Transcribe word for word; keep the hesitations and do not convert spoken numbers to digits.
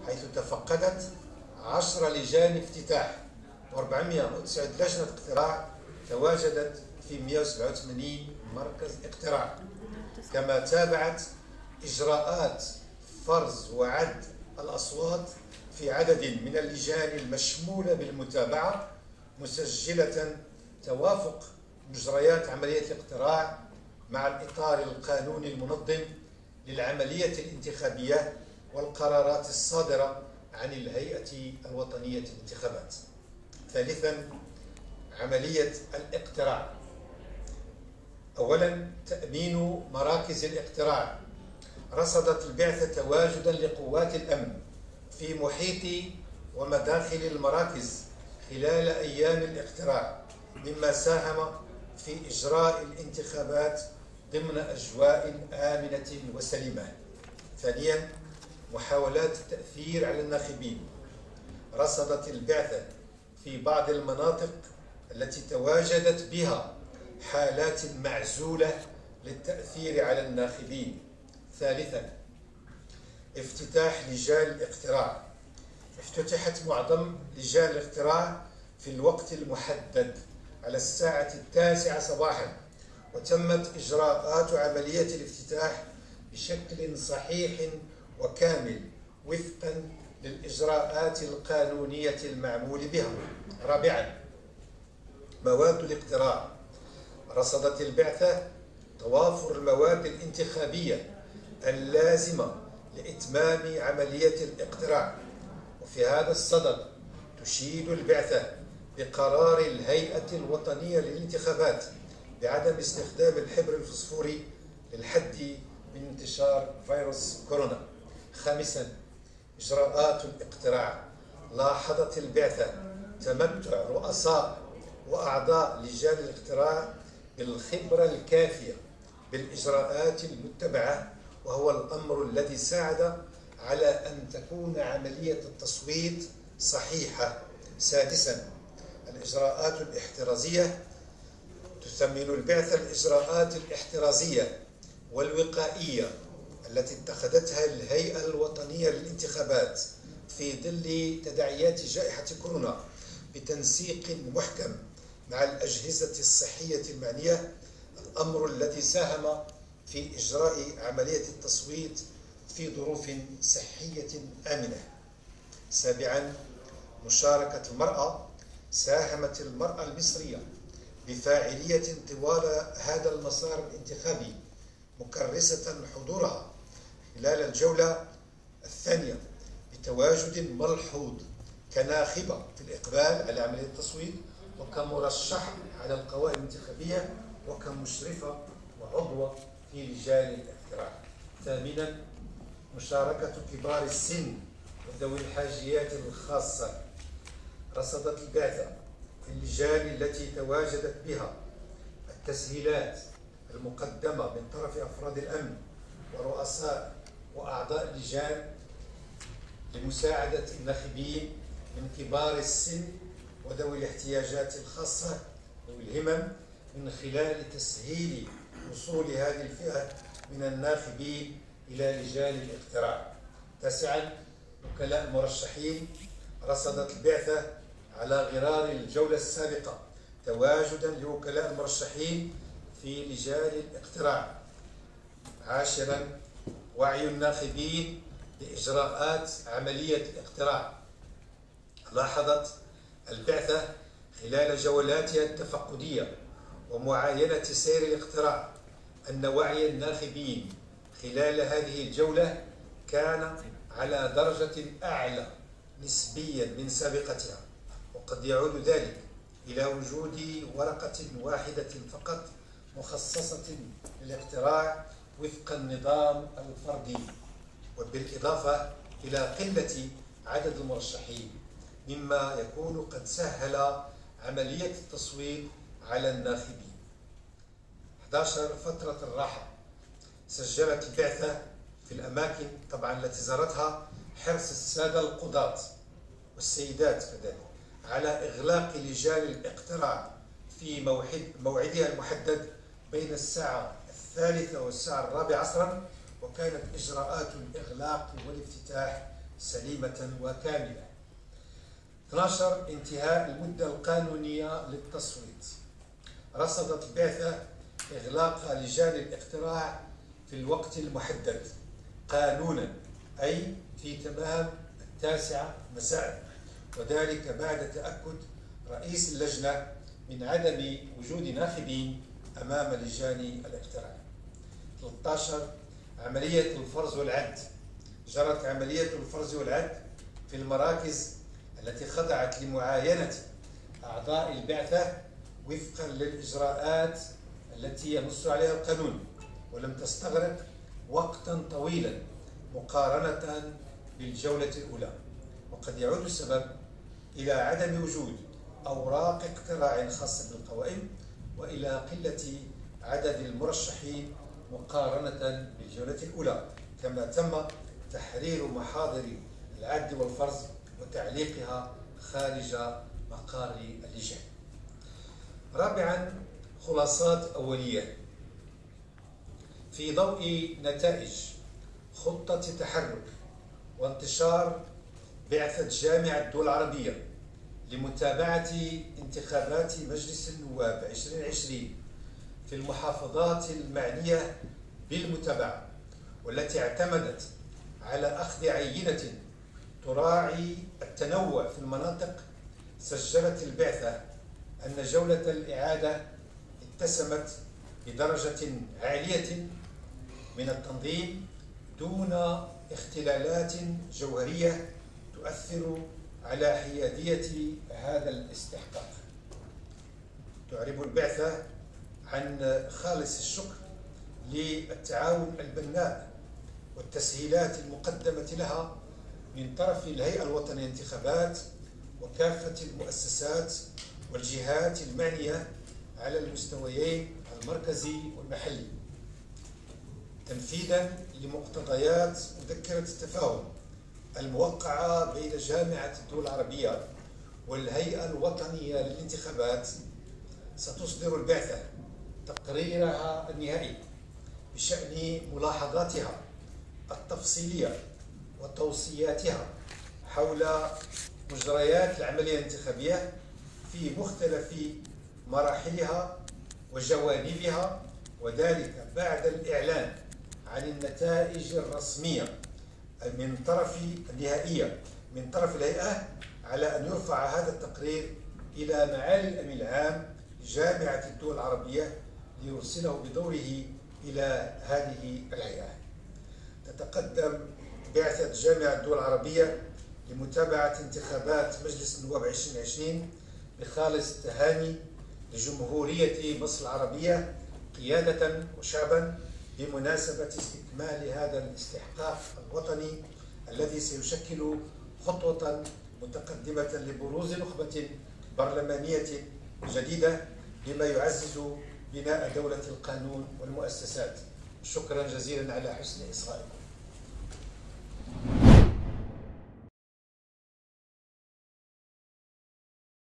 حيث تفقدت عشر لجان افتتاح وأربعمائة وتسعة لجنة اقتراع تواجدت في مئة وسبعة وثمانين مركز اقتراع. كما تابعت إجراءات فرز وعد الأصوات في عدد من اللجان المشمولة بالمتابعة، مسجلة توافق مجريات عملية الاقتراع مع الإطار القانوني المنظم للعملية الانتخابية والقرارات الصادرة عن الهيئة الوطنية للانتخابات. ثالثا، عملية الاقتراع. أولا، تأمين مراكز الاقتراع. رصدت البعثة تواجدا لقوات الأمن في محيط ومداخل المراكز خلال أيام الاقتراع، مما ساهم في إجراء الانتخابات ضمن أجواء آمنة وسليمة. ثانيا، محاولات التأثير على الناخبين. رصدت البعثة في بعض المناطق التي تواجدت بها حالات معزولة للتأثير على الناخبين. ثالثا، افتتاح لجان الاقتراع. افتتحت معظم لجان الاقتراع في الوقت المحدد على الساعة التاسعة صباحا، وتمت إجراءات عملية الافتتاح بشكل صحيح وكامل وفقا للإجراءات القانونية المعمول بها. رابعا، مواد الاقتراع. رصدت البعثة توافر المواد الانتخابية اللازمة لإتمام عملية الاقتراع، وفي هذا الصدد تشيد البعثة بقرار الهيئة الوطنية للانتخابات بعدم استخدام الحبر الفسفوري للحد من انتشار فيروس كورونا. خامسا، إجراءات الاقتراع. لاحظت البعثة تمتع رؤساء وأعضاء لجان الاقتراع بالخبرة الكافية بالإجراءات المتبعة، وهو الأمر الذي ساعد على أن تكون عملية التصويت صحيحة. سادسا، الإجراءات الاحترازية. تثمن البعثة الإجراءات الاحترازية والوقائية التي اتخذتها الهيئة الوطنية للانتخابات في ظل تداعيات جائحة كورونا بتنسيق محكم مع الأجهزة الصحية المعنية، الأمر الذي ساهم في إجراء عملية التصويت في ظروف صحية آمنة. سابعا، مشاركة المرأة. ساهمت المرأة المصرية بفاعلية طوال هذا المسار الانتخابي، مكرسة حضورها خلال الجولة الثانية بتواجد ملحوظ كناخبة في الإقبال على عملية التصويت، وكمرشحة على القوائم الانتخابية، وكمشرفة وعضوة في لجان الاقتراع. ثامنا، مشاركة كبار السن وذوي الحاجيات الخاصة. رصدت البعثة في اللجان التي تواجدت بها التسهيلات المقدمة من طرف أفراد الأمن ورؤساء وأعضاء اللجان لمساعدة الناخبين من كبار السن وذوي الاحتياجات الخاصة ذوي الهمم، من خلال تسهيل وصول هذه الفئة من الناخبين إلى لجان الاقتراع. تاسعا، وكلاء المرشحين. رصدت البعثة على غرار الجولة السابقة تواجدا لوكلاء المرشحين في لجان الاقتراع. عاشرا، وعي الناخبين بإجراءات عملية الاقتراع. لاحظت البعثة خلال جولاتها التفقدية ومعاينة سير الاقتراع أن وعي الناخبين خلال هذه الجولة كان على درجة أعلى نسبيا من سابقتها، وقد يعود ذلك إلى وجود ورقة واحدة فقط مخصصة للاقتراع وفق النظام الفردي، وبالإضافة إلى قلة عدد المرشحين، مما يكون قد سهل عملية التصويت على الناخبين. أحد عشر، فترة الراحة. سجلت البعثة في الأماكن طبعا التي زارتها حرص السادة القضاة والسيدات كذلك على إغلاق لجان الاقتراع في موعد موعدها المحدد بين الساعة الثالثة والساعة الرابعة عصرا، وكانت إجراءات الإغلاق والافتتاح سليمة وكاملة. اثني عشر انتهاء المدة القانونية للتصويت. رصدت البعثة إغلاق لجان الاقتراع في الوقت المحدد قانونا، أي في تمام التاسعة مساء، وذلك بعد تأكد رئيس اللجنة من عدم وجود ناخبين أمام لجان الاقتراع. ثلاثة عشر عملية الفرز والعد. جرت عملية الفرز والعد في المراكز التي خضعت لمعاينة أعضاء البعثة وفقا للإجراءات التي ينص عليها القانون، ولم تستغرق وقتا طويلا مقارنة بالجولة الأولى، وقد يعود السبب إلى عدم وجود أوراق اقتراع خاصة بالقوائم وإلى قلة عدد المرشحين مقارنة بالجولة الأولى، كما تم تحرير محاضر العد والفرز وتعليقها خارج مقار اللجان. رابعا خلاصات أولية. في ضوء نتائج خطة تحرك وانتشار بعثة جامعة الدول العربية لمتابعة انتخابات مجلس النواب عشرين عشرين في المحافظات المعنية بالمتابعة، والتي اعتمدت على أخذ عينة تراعي التنوع في المناطق، سجلت البعثة أن جولة الإعادة اتسمت بدرجة عالية من التنظيم دون اختلالات جوهرية تؤثر على حيادية هذا الاستحقاق. تعرب البعثة عن خالص الشكر للتعاون البناء والتسهيلات المقدمة لها من طرف الهيئة الوطنية للانتخابات وكافة المؤسسات والجهات المعنية على المستويين المركزي والمحلي، تنفيذا لمقتضيات مذكرة التفاهم الموقعة بين جامعة الدول العربية والهيئة الوطنية للانتخابات. ستصدر البعثة تقريرها النهائي بشأن ملاحظاتها التفصيلية وتوصياتها حول مجريات العملية الانتخابية في مختلف مراحلها وجوانبها، وذلك بعد الإعلان عن النتائج الرسمية من طرف النهائية من طرف الهيئة، على أن يرفع هذا التقرير إلى معالي الأمين العام لجامعة الدول العربية ليرسله بدوره إلى هذه الهيئة. تتقدم بعثة جامعة الدول العربية لمتابعة انتخابات مجلس النواب عشرين عشرين بخالص التهاني لجمهورية مصر العربية قيادة وشعبا بمناسبة استكمال هذا الاستحقاق الوطني الذي سيشكل خطوة متقدمة لبروز نخبة برلمانية جديدة بما يعزز بناء دولة القانون والمؤسسات. شكرا جزيلا على حسن إصغائكم.